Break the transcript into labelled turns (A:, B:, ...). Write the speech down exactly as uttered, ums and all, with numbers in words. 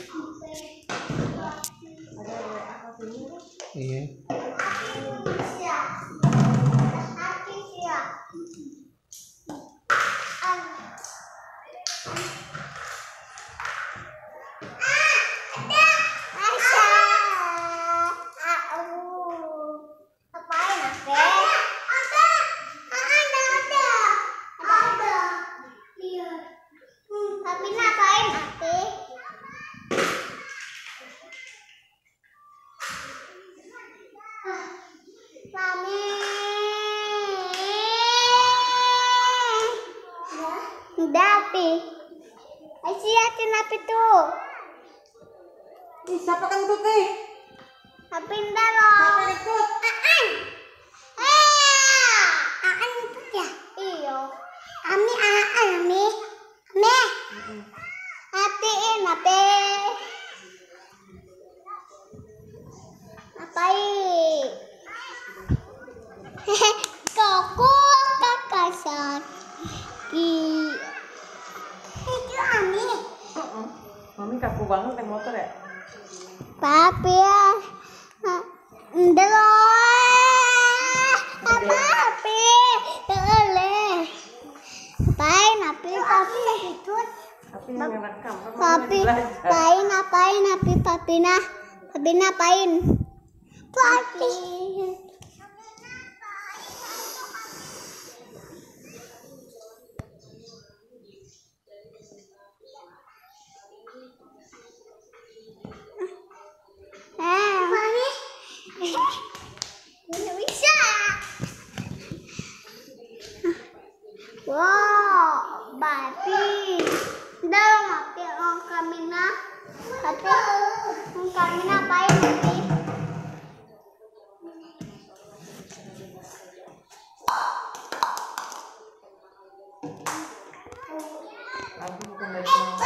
A: Iya.
B: Dapi, Aisyah napi tuh.
C: Siapa kan itu teh?
B: Pindah loh.
C: Siapa ikut?
B: Aan. Eh, Aan ikut ya? Iyo. Ami Aan, Ami. Ami. Hatiin, Api. Ngapain? Hehe, koko kakasan. Iya. Itu Ami.
C: Heeh. Mami kaku banget naik motor ya?
B: Papi ya. Ndelok. Papi. Boleh. Ngapain Api? Papi ikut.
C: Tapi ngerekam.
B: Papi. Ngapain ngapain Api? Papi nah. Papi ngapain? Papi. Bisa. Wow, babi. Dalam mati orang kami nak. Tapi orang kami ngapain nanti?
C: Aku bukan dari